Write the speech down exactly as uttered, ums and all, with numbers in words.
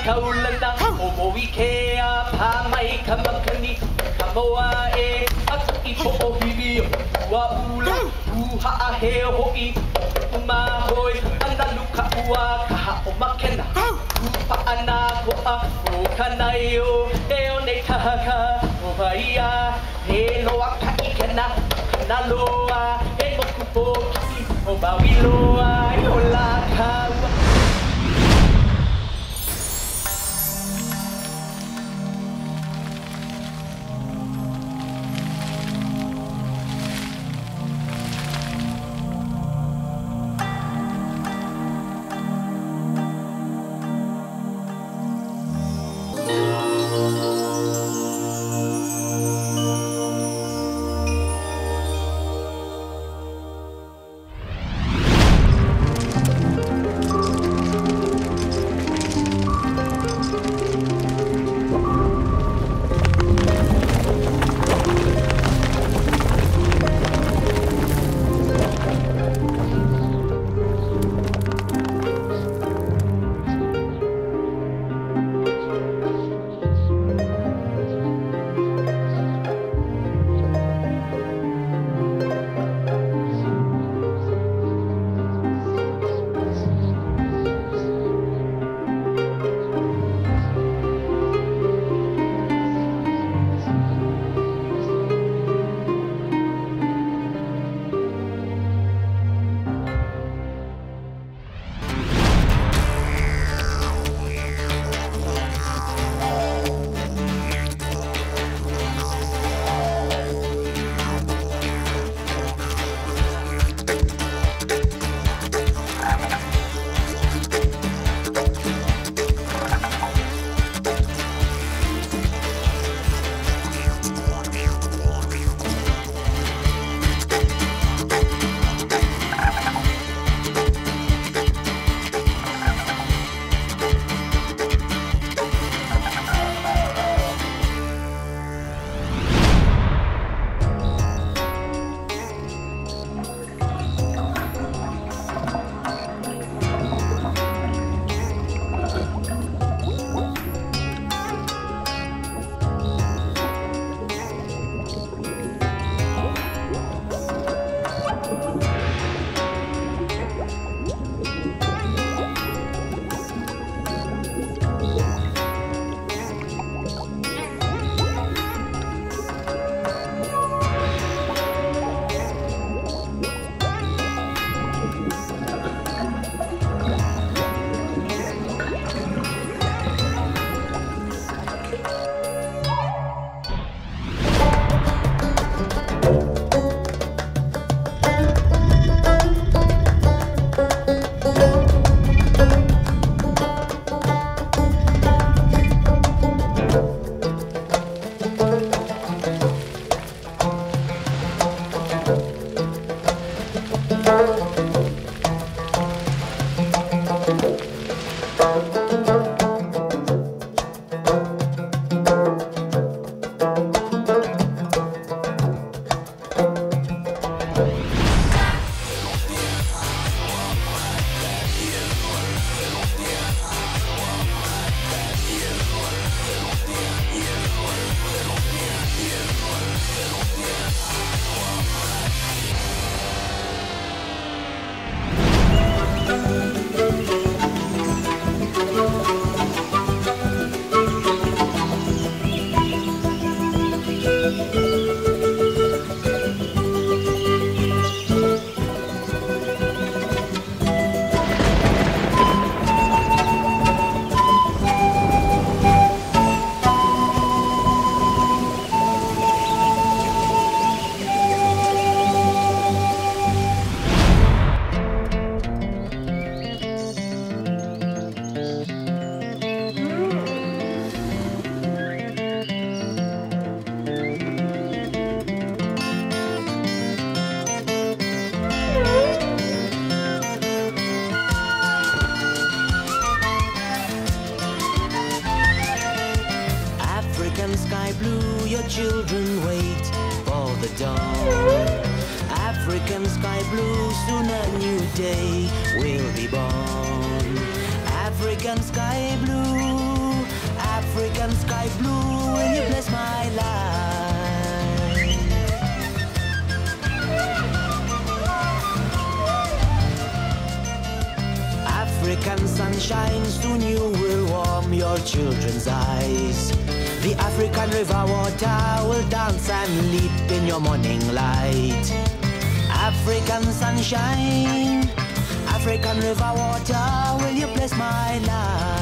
kaulana o wikea pa mai kamakani kamoa e atuki po hibi wa ula uha ahe hoi uma hoi ana luka ua kaha o makena upa ana ko a o kanaio e o nei tahaka o vaia he loa ka ikena kana loa e moku po ki o bawiloa e o la kaua. children wait for the dawn. African sky blue, soon a new day will be born. African sky blue. African sky blue, will you bless my life? African sunshine, soon you will warm your children's eyes. The African river water will dance and leap in your morning light. African sunshine, African river water, will you bless my life?